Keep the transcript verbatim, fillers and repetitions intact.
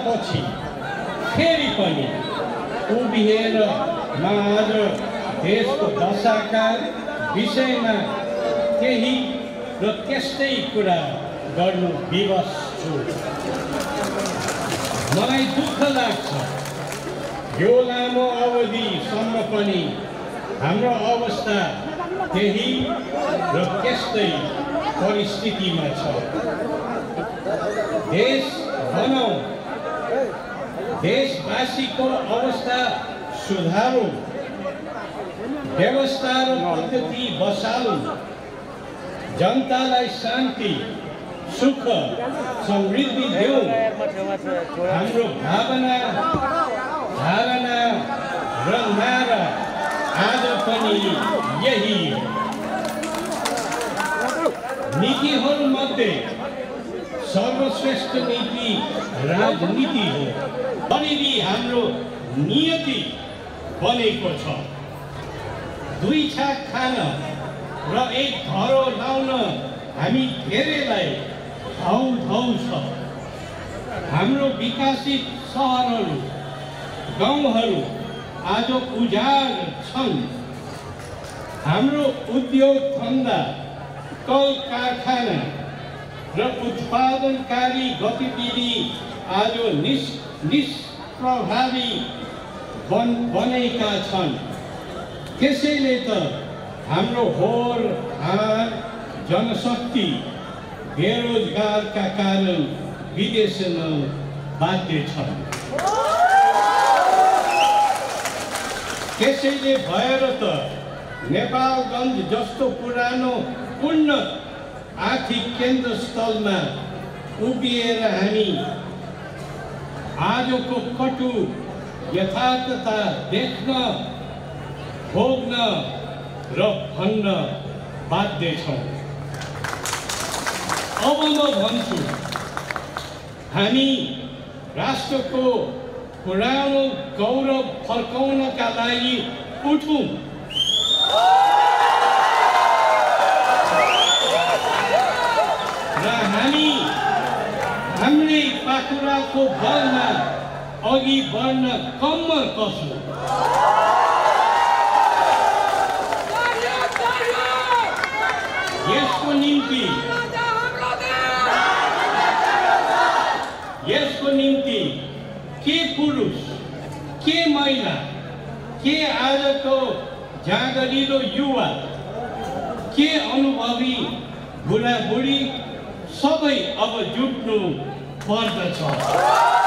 वर्षपछि फेरि पनि उभिएर म आज देशको दशाका विषयमा केही र त्यस्तै कुरा गर्नु विवश छु। मलाई दुःख लाग्छ यो लामो अवधिसम्म पनि हाम्रो अवस्था त्यही र त्यस्तै परिस्थितिमा छ। देश बनाऊ, देशवासीको अवस्था सुधारौँ, व्यवस्था र पद्धति बसालौँ, जनतालाई शान्ति सुख समृद्धि देऊ। हाम्रो भावना धारणा र नारा आज पनि यही हो। नीतिहरूमध्ये सर्वश्रेष्ठ नीति राजनीति हो। गरीबी हाम्रो नियति बनेको छ। दुई छाक खान र एक घरो लाउन हामी धेरैलाई धौ धौ छ। हाम्रो विकसित सहरहरू गाउँहरू आज उजाड छन्। हाम्रो उद्योग धन्दा कल कारखाना र उत्पादनकारी गतिविधि आज निस् निष्प्रभावी बन बनेका छन्। त्यसैले त हाम्रो होर हार जनशक्ति बेरोजगारका कारण विदेश जान बाध्य छन्। त्यसैले भएर त नेपालगञ्ज जस्तो पुरानो उन्नत आर्थिक केन्द्र स्थलमा उभिएर हामी आजको कटु यथार्थता देख्न भोग्न र भन्न बाध्य छौँ। अब म भन्छु, हामी राष्ट्रको पुरानो गौरव फर्काउनका लागि उठौँ। र हामी हाम्रै पाखुराको बलमा अघि बढ्न कम्मर कसौँ। यसको निम्ति यसको निम्ति के पुरुष के महिला के आजको जागरिलो युवा के अनुभवी बुढाबुढी सबै अब जुट्नु पर्दछ।